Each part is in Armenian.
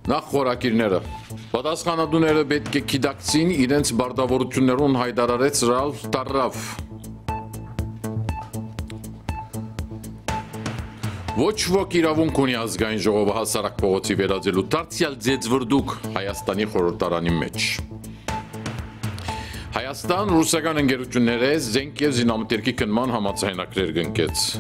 Նախ խորակիրները։ Պատասխանատուները պետք է գիտակցին իրենց բարդավորություններուն հայտարարեց Ռալֆ Տարրավ։ Ոչ ոք իրավունք ունի ազգային ժողովը հասարակ փողոցի վերածելու դարձյալ ձեզվրդուկ Հայաստանի խորհրդարանի մեջ։ Հայաստան ռուսական ընկերությունները զենք եւ զինամթերքի քննման համաձայնագրեր կնքեց։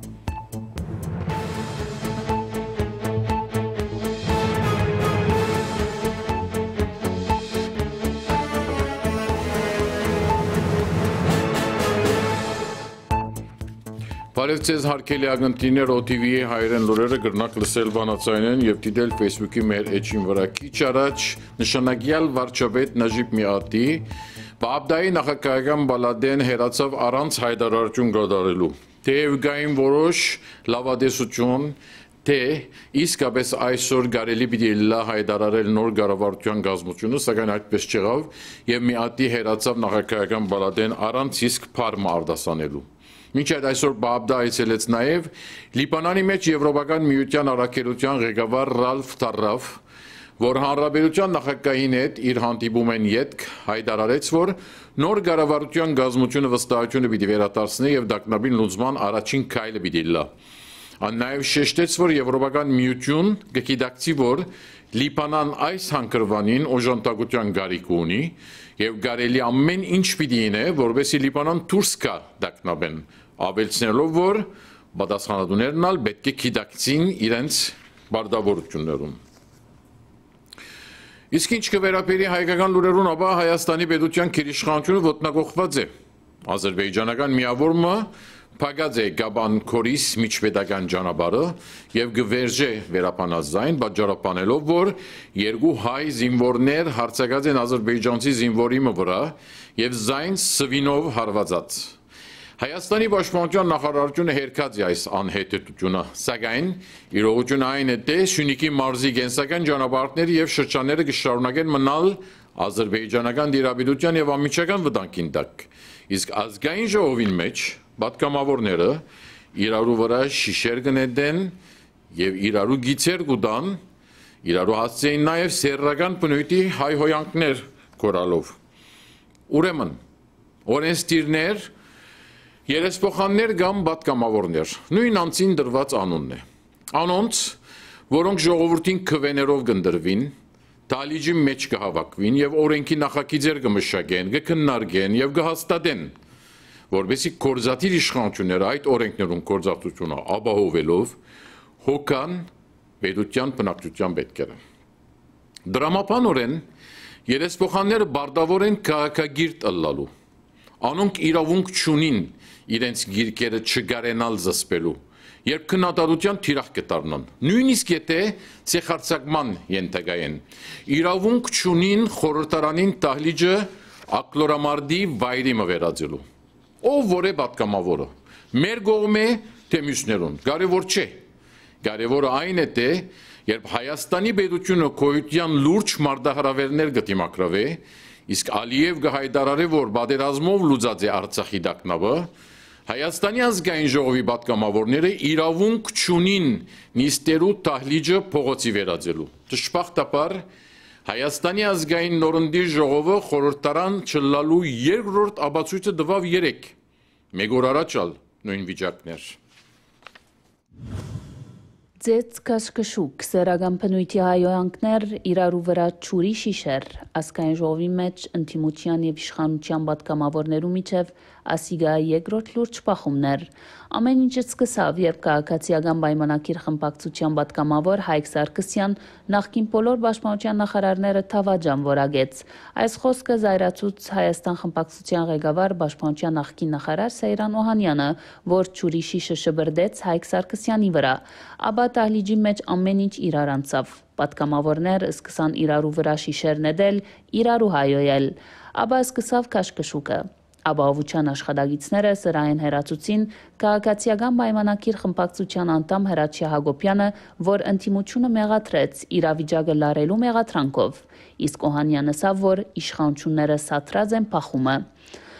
Բարև ձեզ հարգելի ակնթիներ OTV-ի հայերեն լուրերը գրնակ լսել բանացայինեն եւ դիտել Facebook-ի մեր էջին վրա քիչ առաջ նշանակյալ վարչապետ Նաջիբ Միաթի Բաբդայի նախագահական բալադեն հերացավ առանց հայտարարություն կատարելու թեև գային որոշ լավադեսություն թե իսկապես այսօր կարելի պիտի լա հայտարարել նոր կառավարության կազմությունը սակայն այդպես չեղավ եւ Միաթի հերացավ նախագահական բալադեն առանց իսկ փառը արտասանելու Մինչ այդ այսօր Բաբդա այցելեց նաև Լիբանանի մեջ Եվրոպական միության առաքելության ղեկավար Ռալֆ Տարրավ, որ հանրապետության նախագահին հետ իր հանդիպումեն ետք հայտարարեց, որ նոր կառավարության կազմությունը վստահությունը պիտի վերադարձնի եւ դակնաբին լուծման առաջին քայլը պիտի լա։ Ան նաև շեշտեց, որ Եվրոպական միություն կգիտակցի, որ Լիբանան այս հանգրվանին օժանդակության գարիք ունի եւ կարելի ամեն ինչ պիտի ինե, որովհետեւ Լիբանան դուրս կա դակնաբեն, ավելցնելով, որ պատասխանատուներն ալ պետք է գիտակցին իրենց բարդավորություններում։ Իսկ ինչ կվերապերի հայկական լուրերուն, ապա Հայաստանի պետության քիրիշխանությունը ոտնագողված է։ Ադրբեջանական միավորումը Փագած է Գաբան Քորիս միջպետական ճանապարհը եւ գվերժե վերապանազային բաժարապանելով որ երկու հայ զինվորներ հարցակած են ադրբեջանցի զինվորի վրա եւ զայն սվինով հարվածած Հայաստանի պաշտպանության նախարարությունը հերքած է այս անհետեթությունը սակայն իրողությունը այն է թե Շունիկի մարզի կենսական ճանապարհները եւ շրջանները կշարունակեն մնալ ադրբեջանական դիրաբիդության եւ ամիջական վտանգին տակ իսկ ազգային ժողովին մեջ Պատգամավորները իրարու վրա շիշեր կնետեն եւ իրարու գիծեր կուտան, իրարու հասցեին նաեւ սերրական բնույթի հայհոյանքներ կորալով։ Ուրեմն, օրենսդիրներ, երեսփոխաններ կամ պատգամավորներ, նույն անձին դրված անունն է։ Անոնց, որոնք ժողովրդին քվեներով կնդրվին, դալիճի մեջ կհավաքվին եւ օրենքի նախագիծեր կմշակեն, կքննարկեն եւ կհաստատեն որովհետեւ կորզատիր իշխանությունները այդ օրենքներուն կորզատությունը ապահովելով հոգան պետության բնակչության պետքերը։ Դրամապանորեն երեսփոխանները բարդավոր են քաղաքագիրտ ըլլալու։ Անոնք իրավունք չունին իրենց գիրկերը չգարենալ զսպելու, երբ քննադատության թիրախ կդառնան։ Նույնիսկ եթե ցեխարցակման ենթակայեն, իրավունք չունին խորհրդարանին տահլիճը ակլորամարդի վայրի մվերածելու։ Ով որ է պատգամավորը, մեր կողմ է թե մյուսներուն, կարևոր չէ, կարևորը այն է թե, երբ Հայաստանի պետությունը քոյության լուրջ մարտահրավերներ կդիմակրավե, իսկ Ալիև կհայտարարի, որ պատերազմով լուծած է Արցախի դակնավը, Հայաստանի ազգային ժողովի պատգամավորները իրավունք չունին նիստերու տահլիճը փողոցի վերածելու։ Դժբախտաբար Հայաստանի ազգային նորնդի ժողովը խորհրդարան չլալու երկրորդ ապացույցը տվավ 3, մեկ օր առաջալ նույն վիճակներ։ Ձեծ կաշկշուկ, սերական բնույթի հայոյանքներ իրարու վրա չուրի շիշեր, ազգային ժողովի մեջ ընդդիմության եւ իշխանության պատգամավորներու միջև ասիգա երկրորդ լուրջ բախումներ։ Ամեն ինչը սկսավ, երբ քաղաքացիական պայմանագիր խմբակցության պատգամավոր Հայկ Սարգսյան նախկին բոլոր պաշտպանության նախարարները թավաջան որագեց։ Այս խոսքը զայրացուց Հայաստան խմբակցության ղեկավար պաշտպանության նախկին նախարար Սեյրան Օհանյանը, որ չուրի շիշը շբրդեց Հայկ Սարգսյանի վրա, ապա տահլիճի մեջ ամեն ինչ իրար անցավ։ Պատգամավորներ սկսան իրարու վրա շիշեր նետել, իրարու հայոյել, ապա սկսավ քաշքշուկը։ Ապահովության աշխատակիցները սրային հերացուցին քաղաքացիական պայմանագիր խմբակցության անդամ Հրաչյա Հակոբյանը, որ ընդդիմությունը մեղադրեց իրավիճակը լարելու մեղադրանքով, իսկ Օհանյանը ասավ, որ իշխանությունները սաթրած են փախումը։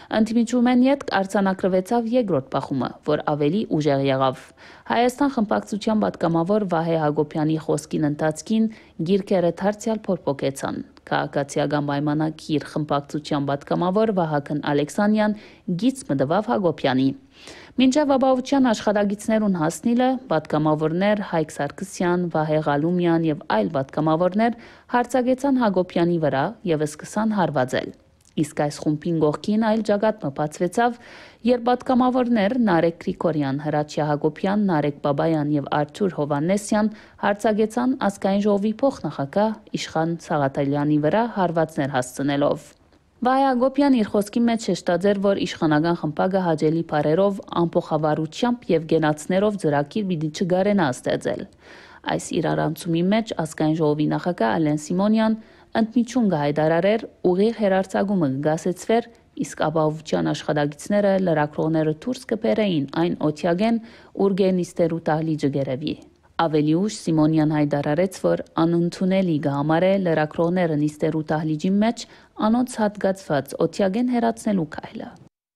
Ընդդիմությունն ետք արձանագրվեցավ երկրորդ բախումը, որ ավելի ուժեղ եղավ։ Հայաստան խմբակցության պատգամավոր Վահե Հակոբյանի խոսքին ընթացքին գիրքերը դարձյալ փոփոխեցան։ Քաղաքացիական պայմանագիր խմբակցության պատգամավոր Վահագն Ալեքսանյան գիծ մտավ Հակոբյանի։ Մինչև ապահովության աշխատակիցներուն հասնիլը պատգամավորներ Հայկ Սարգսյան, Վահե Ղալումյան եւ այլ պատգամավորներ հարցակեցան Հակոբյանի վրա եւ սկսան հարվածել։ Իսկ այս խումբին գողքին այլ ջագատը բացվեցավ, երբ պատգամավորներ Նարեկ Գրիգորյան, Հրաչյա Հակոբյան, Նարեկ Բաբայան եւ Արթուր Հովանեսյան հարցակեցան ազգային ժողովի փոխնախագահ Իշխան Սաղաթելյանի վրա հարվածներ հասցնելով։ Վահե Հակոբյան իր խոսքի մեջ շեշտաձեր, որ իշխանական խմբակը հաջելի բարերով, ամփոխավարությամբ եւ գենացներով ծրագիր պիտի չգարենա ստեղծել։ Այս իրարանցումի մեջ ազգային ժողովի նախագահ Ալեն Սիմոնյան ընդմիջում կհայտարարեր ուղիղ հերարցակումը կգասեցվեր, իսկ ապահովության աշխատակիցները լրագրողները դուրս կբերեին այն օթյագեն, ուր գենիստերու տահլիճը գերեվի։ Ավելի ուշ Սիմոնյան հայտարարեց, որ անընդունելի կհամարե լրագրողները նիստերու տահլիճի մեջ անոնց հատկացված օթյագեն հերացնելու քայլը։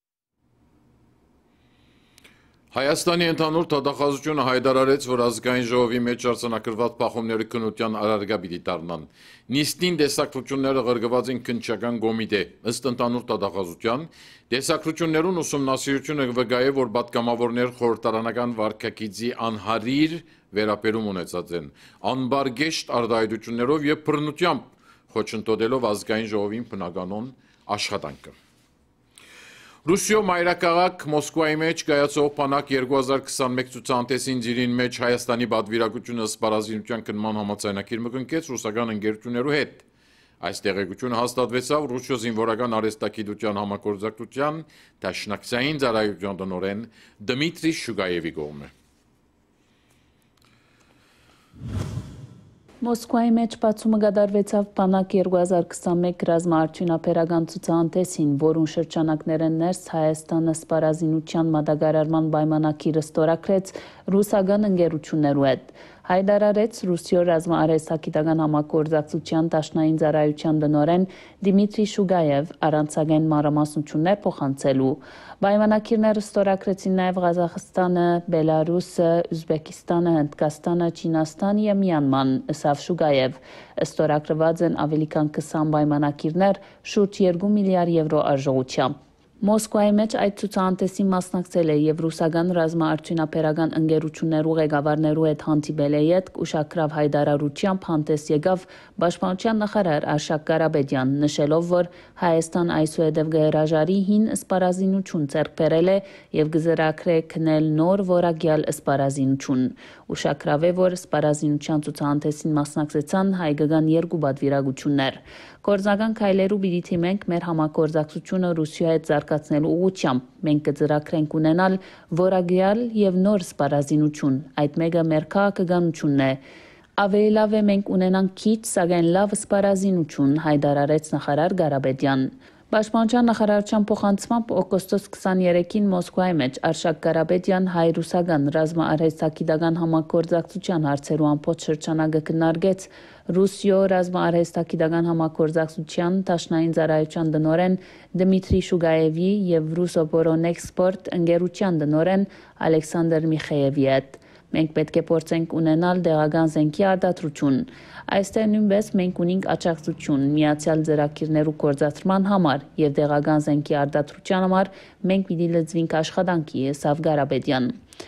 Հայաստանի ընդհանուր դատախազությունը հայտարարեց, որ ազգային ժողովի մեջ արձանագրված բախումները քննության արարգա պիտի դառնան։ Նիստին տեսակցությունները ղրգված են քննչական կոմիտե։ Ըստ ընդհանուր դատախազության, տեսակցություններուն ուսումնասիրությունը վկայ է, որ պատգամավորներ խորհրդարանական վարքագիծի անհարիր վերաբերում ունեցած են, անբարգեշտ արտահայտություններով եւ բռնությամբ խոչընդոտելով ազգային ժողովին բնականոն աշխատանքը։ Ռուսիո մայրաքաղաք Մոսկվայի մեջ կայացող բանակ 2021 ցուցանտեսին ծիրին մեջ Հայաստանի պատվիրակությունը սպառազինության քննման համաձայնագիր մկնկեց ռուսական ընկերություններու հետ։ Այս տեղեկությունը հաստատվեցավ Ռուսիո զինվորական արհեստագիտության համագործակցության դաշնակցային ծառայության տնօրեն Դմիտրի Շուգայևի կողմէ։ Մոսկվայի մեջ բացումը կատարվեցավ բանակ 2021 ռազմաարդյունաբերական ցուցահանդեսին, որուն շրջանակներն ներս Հայաստանը սպառազինության մատակարարման պայմանագիրը ստորագրեց ռուսական ընկերություններու հետ։ Հայտարարեց Ռուսիո ռազմաարհեստագիտական համագործակցության դաշնային ծառայության տնօրեն Դմիտրի Շուգայև առանցագային մանրամասնություններ փոխանցելու։ Պայմանագիրները ստորագրեցին նաև Ղազախստանը, Բելարուսը, Ուզբեկիստանը, Հնդկաստանը, Չինաստանը եւ Մյանման, ըսավ Շուգայև։ Ստորագրված են ավելի քան 20 պայմանագիրներ շուրջ 2 միլիարդ եվրո արժողությամբ։ Մոսկվայի մեջ այդ ցուցահանդեսին մասնակցել է եւ ռուսական ռազմաարդյունաբերական ընկերություններու ղեկավարներու հետ հանդիպել է ետք ուշագրավ հայտարարությամբ հանդես եկավ Պաշտպանության նախարար Արշակ Ղարաբեդյան, նշելով, որ Հայաստան այսուհետև կհրաժարի հին սպառազինություն ձեռք բերել է եւ կզրակրե քնել նոր որակյալ սպառազինություն։ Ուշագրավ է, որ սպառազինության ցուցահանդեսին մասնակցեցան հայկական երկու պատվիրակություններ։ Գործնական քայլերու պիտի թիմենք մեր համագործակցությունը Ռուսիա հետ զարգացնելու ուղղությամբ։ Մենք կծրագրենք ունենալ որակյալ եւ նոր սպառազինություն։ Այդ մեկը մեր քաղաքականությունն է։ Ավելի լավ է մենք ունենանք քիչ, սակայն լավ սպառազինություն, հայտարարեց նախարար Ղարաբեդյան։ Պաշտպանության նախարարության փոխանցմամբ օգոստոս 23-ին Մոսկվայի մեջ Արշակ Ղարաբեդյան հայ-ռուսական ռազմաարհեստագիտական համագործակցության հարցերու ամբողջ շրջանակը քննարկեց Ռուսիո ռազմաարհեստագիտական համագործակցության դաշնային ծառայության տնօրեն Դմիտրի Շուգայևի եւ Ռուսոբորոնեքսպորտ ընկերության տնօրեն Ալեքսանդր Միխեևի հետ։ Մենք պետք է փորձենք ունենալ դեղական զենքի արտադրություն։ Այստեղ նույնպես մենք ունենք աջակցություն միացյալ ծրագիրներու կորցածման համար եւ դեղական զենքի արտադրության համար մենք պիտի լծվենք աշխատանքի, ըսավ Ղարաբեդյան։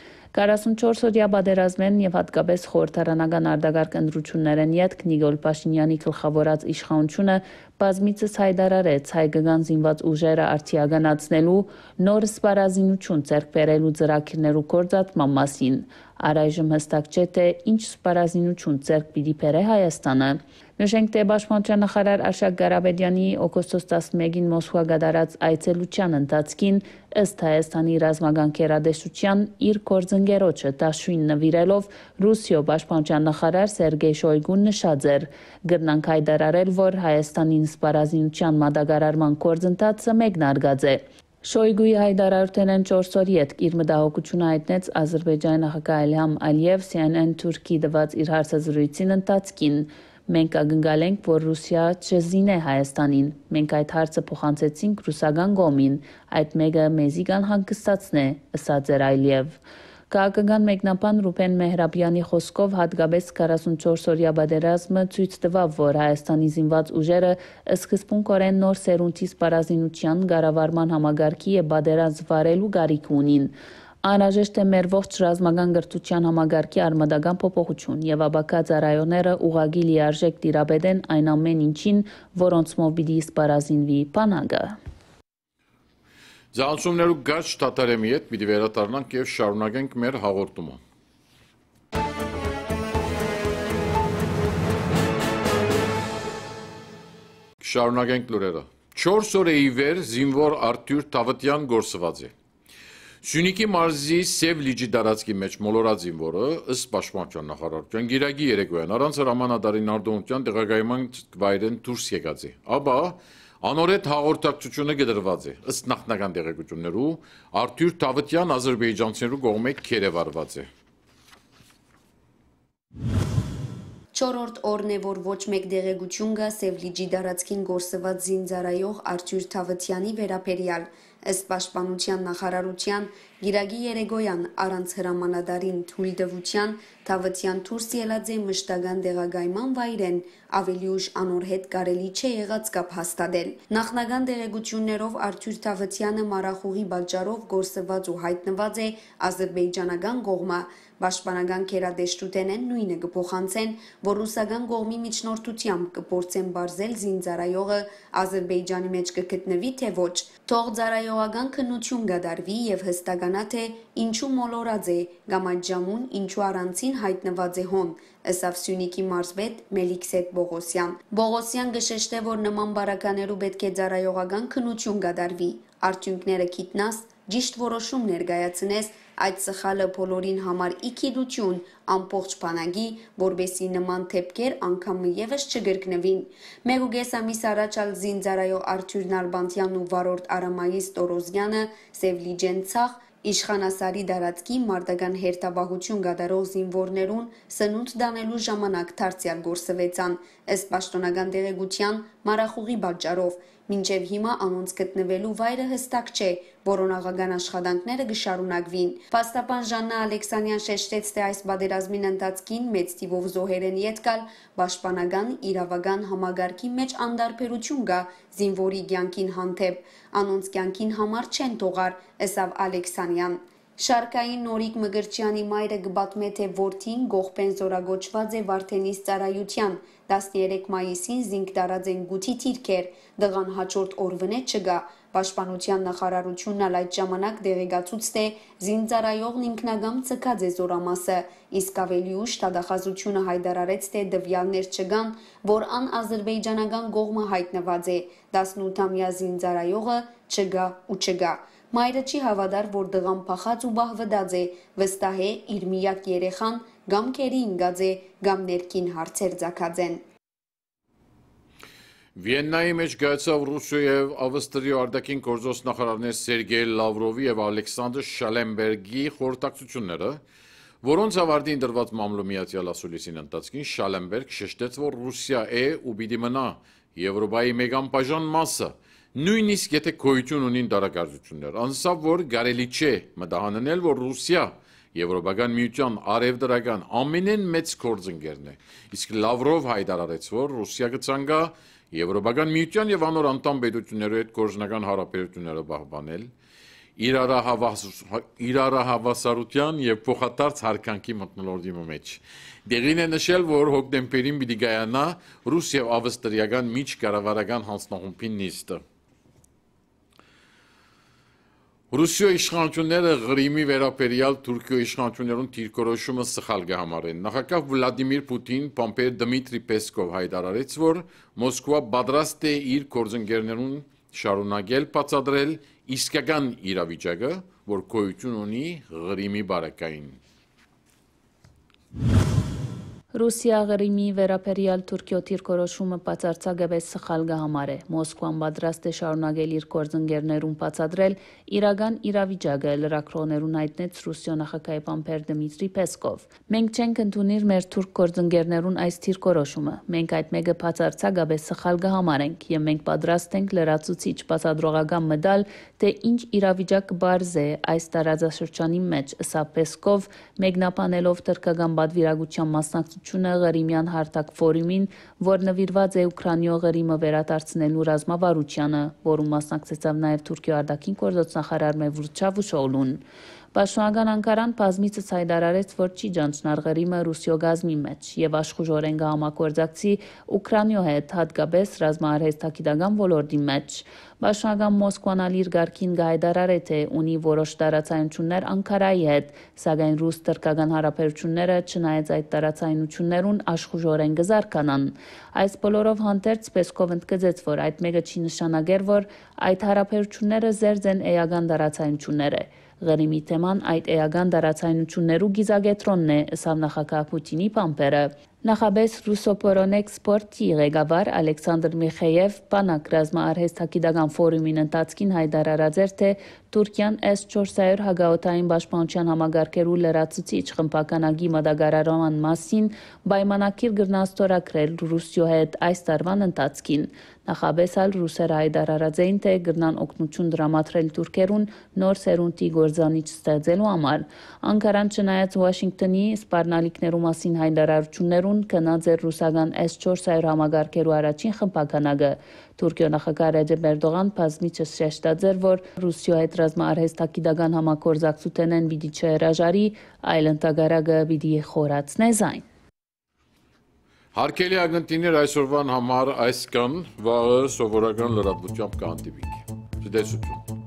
44-օրյա պատերազմեն եւ հատկապես խորհրդարանական արտակարգ ընտրություններն յետք Նիկոլ Փաշինյանի գլխավորած իշխանությունը բազմիցս հայտարարեց հայկական զինված ուժերը արդիականացնելու նոր սպառազինություն ձեռք բերելու ծրագիրներու կորցածման մասին։ Առայժմ հստակ չէ, թե ինչ սպառազինություն ձեռք պիտի բերե Հայաստանը։ Նշենք, թե Պաշտպանության նախարար Արշակ Ղարաբեդյանի օգոստոս 11-ին Մոսկվա կատարած այցելության ընթացքին ըստ Հայաստանի ռազմական գերատեսչության իր գործընկերոջը դաշույն նվիրելով Ռուսիո պաշտպանության նախարար Սերգեյ Շոյգուն նշած էր. «Գրնանք հայտարարել, որ Հայաստանին սպառազինության մատակարարման գործընթացը մեկնարկած է»։ Շոյգուի հայտարարութենեն 4 օրի հետ իր մտահոգությունը հայտնեց Ադրբեջանի նախագահ Իլհամ Ալիև CNN Թուրքի տված իր հարցազրույցին ընթացքին։ Մենք ակնկալենք, որ Ռուսիա չզինե Հայաստանին։ Մենք այդ հարցը փոխանցեցինք ռուսական կողմին, այդ մեկը մեզի կանհանգստացնե, ըսած էր Այլիև։ Քաղաքական մեկնաբան Ռուբեն Մեհրաբյանի խոսքով հատկապես 44-օրյա պատերազմը ցույց տվավ, որ Հայաստանի զինված ուժերը սկզբունքորեն նոր սերունդի սպառազինության կառավարման համագարքի եւ պատերազմ վարելու կարիք ունին։ Անհրաժեշտ է մեր ողջ ռազմական գրթության համագարքի արմատական փոփոխություն եւ ապակա ծառայողները ուղղակի լիարժեք տիրապետեն այն ամեն ինչին, որոնցմով պիտի սպառազինվի բանակը։ Զանցումներու գաչ թաթարեմի հետ պիտի վերադառնանք եւ շարունակենք մեր հաղորդումը։ Շարունակենք լուրերը։ 4 օր է ի վեր զինվոր Արտուր Թավթյան գործված է։ Սյունիքի մարզի Սև լիճի տարածքի մեջ մոլորած զինվորը ըստ պաշտպանության նախարարության գիրագի երեկոյան առանց հրամանատարի նարդոնության տեղակայման վայրեն դուրս եկած է։ Ապա անօրետ հաղորդակցությունը գդրված է։ Ըստ նախնական տեղեկություններու Արտուր Թավթյան ադրբեջանցիներու կողմից քերեվարված է։ 4-րդ օրն է, որ ոչ մեկ դեղեցություն կա Սև լիճի տարածքին գործված զինծառայող Արտուր Թավթյանի վերաբերյալ։ Ըստ պաշտպանության նախարարության գիրագի երեկոյան առանց հրամանատարին թույլտվության Թավթյան դուրս ելած է մշտական տեղակայման վայրեն, ավելի ուշ անոր հետ կարելի չէ եղած կապ հաստատել։ Նախնական տեղեկություններով Արտուր Թավթյանը մառախուղի պատճառով գործված ու հայտնված է ադրբեջանական կողմը։ Պաշտպանական քերադեշտութենեն նույնը կփոխանցեն, որ ռուսական կողմի միջնորդությամբ կփորձեն բարձել զինծառայողը Ադրբեջանի մեջ կգտնվի թե ոչ։ Թող ծառայողական քննություն կդարվի եւ հստականա թե ինչու մոլորած է կամ այդ ժամուն ինչու առանցին հայտնված է հոն, ըստ Սյունիքի մարզպետ Մելիքսետ Բողոսյան։ Բողոսյան գշեշտե, որ նման բարականերու պետք է ծառայողական քննություն կդարվի, արդյունքները գիտնաս, ճիշտ որոշում ներկայացնես, այդ սխալը բոլորին համար իքիդություն ամբողջ բանակի, որբեսի նման թեփքեր անգամ եւս չգրկնվին։ 1.5 ամիս առաջ ալ զինծառայող Արտուր Նալբանդյանն ու վարորդ Արամայիս Տորոզյանը Սև լիջեն ցախ Իշխանասարի դարածքի մարտական հերթապահություն կատարող զինվորներուն սնունդ դանելու ժամանակ դարձյալ գործվեցան, ըստ պաշտոնական տեղեկության մառախուղի պատճառով։ Մինչև հիմա անոնց գտնվելու վայրը հստակ չէ, որոնողական աշխատանքները կշարունակվին։ Փաստաբան Ժաննա Ալեքսանյան շեշտեց, թե այս պատերազմին ընթացքին մեծ թիվով զոհեր են ետկալ, պաշտպանական իրավական համագարքի մեջ անդարբերություն կա զինվորի կյանքին հանդեպ, անոնց կյանքին համար չեն թողար, ըստ Ալեքսանյան։ Շարքային Նորիկ Մգրչյանի մայրը կպատմե, թե որդին Գողբեն զորագոչված է Վարդենիս ծառայության, 13 մայիսին զինք տարած են գութի թիրքեր, դղան հաջորդ օրվնե չգա։ Պաշտպանության նախարարությունն ալ այդ ժամանակ դեղեկացուց, թե զինծառայողն ինքնագամ ցկած է զորամասը, իսկ ավելի ուշ դատախազությունը հայտարարեց, թե դվյալներ չկան, որ ան-ադրբեջանական կողմը հայտնված է, 18-ամյա զինծառայողը չգա ու չգա։ Մայրը չի հավատար, որ դղան փախած ու բահվդած է, վստահ է իր միակ երեխան գամ քերի ինգած է, գամ ներքին հարցեր ծագած են։ Վիեննայի մեջ գայացավ Ռուսիայի եւ Ավստրիայի արտաքին գործոս նախարարներ Սերգեյ Լավրովի եւ Ալեքսանդր Շալենբերգի խորհրդակցությունները, որոնց ավարտին դրված մամլո միացյալ ասուլիսին ընթացքին Շալենբերգ շեշտեց, որ Ռուսիա է ու պիտի մնա Եվրոպայի մեկ անբաժան մասը, նույնիսկ եթե գոյություն ունին դարակարծություններ, անսավ որ կարելի չէ մտահանել, որ Ռուսիա Եվրոպական միության արևդրական ամենեն մեծ գործընկերն է, իսկ Լավրով հայտարարեց, որ Ռուսիա կցանկա Եվրոպական միության եւ անոր անդամ պետությունների հետ գործնական հարաբերությունները պահպանել, իրարահավասարության եւ փոխադարձ հարկանքի մթնոլորտի մեջ։ Դեղին է նշել, որ հոկտեմբերին պիտի կայանա ռուս եւ ավստրիական միջկառավարական հանձնախումբի նիստը։ Ռուսիա իշխանությունները Ղրիմի վերաբերյալ Թուրքիո իշխանություններուն դիրքորոշումը սխալ կհամարեն։ Նախագահ Վլադիմիր Պուտին Պոմպեո Դմիտրի Պեսկով հայտարարեց, որ Մոսկվա պատրաստ է իր գործընկերներուն շարունակել բացատրել իսկական իրավիճակը, որ գոյություն ունի Ղրիմի բարակային։ Ռուսիա Ղրիմի վերապերյալ Թուրքիո դիրքորոշումը բացարձակապես սխալ գահամար է։ Մոսկվան պատրաստ է շարունակել իր գործընկերներուն բացատրել իրական իրավիճակը, լրագրողներուն հայտնեց Ռուսիո նախագահի բամբեր Դմիտրի Պեսկով։ Մենք չենք ընդունիր մեր թուրք գործընկերներուն այս դիրքորոշումը։ Մենք այդ մեկը բացարձակապես սխալ գահամարենք եւ մենք պատրաստ ենք լրացուցիչ բացադրողական մտալ, թե ինչ իրավիճակ բարձ է այս տարածաշրջանի մեջ, ըստ Պեսկով, մեկնաբանելով թրքական պատվիրակության մասնակցությունը Ղրիմյան հարթակ ֆորումին, որ նվիրված է Ուկրաինայ Ղրիմը վերադարձնելու ռազմավարությանը, որում մասնակցեցավ նաև Թուրքիո արտաքին գործոց նախարար Մևլութ Չավուշօղլուն։ Պաշտոնական Անկարան բազմիցս հայտարարեց, որ չի ճանչնար Ղրիմը Ռուսիո գազմի մեջ եւ աշխուժորեն կհամագործակցի Ուկրաինայ հետ, հատկապես ռազմաարհեստագիտական ոլորտի մեջ։ Պաշտոնական Մոսկվան ալ իր ղարքին կհայտարարե, թե ունի որոշ տարածայնություններ Անկարայի հետ, սակայն ռուս-թուրքական հարաբերությունները չնայած այդ տարածայնություններուն աշխուժորեն կզարգանան։ Այս բոլորով հանդերձ Պեսկով ընդգծեց, որ այդ մեկը չի նշանակեր, որ այդ հարաբերությունները զերծ են էական տարածայնությունները։ Ղրիմի թեման այդ էական տարածայնություններու գիզակետրոնն է, ըստ նախագահ Պուտինի բամբերը։ Նախաբես Ռուսոպորոնեկ սպորտի ղեկավար Ալեքսանդր Միխեև բանակ ռազմաարհեստագիտական ֆորումին ընթացքին հայտարարած էր, թե Թուրքիան S-400 հագաօթային պաշտպանության համագարկերու լրացուցիչ խմբականակի մատակարարման մասին պայմանագիր կրնաստորագրել Ռուսիո հետ այս տարվան ընթացքին։ Նախաբես ալ ռուսերը հայտարարած էին, թե կրնան օգնություն դրամատրել թուրքերուն նոր սերունդի գործանիչ ստեղծելու համար։ Անկարան չնայած Վաշինգտոնի սպառնալիքներու մասին հայտարարություններուն կնած էր ռուսական S-400 համագարկերու առաջին խմբականակը։ Թուրքիո նախագահ Ռեջեփ Էրդողան բազմիցս շեշտած էր, որ Ռուսիո հետ ռազմաարհեստագիտական համագործակցութենեն պիտի չհրաժարի, այլ ընդհակառակը պիտի խորացնե զայն։ Հարկելի ագնտիներ այսօրվան համար այս կան, վաղը սովորական լրատվությամբ կհանդիպինք։ Ցտեսություն։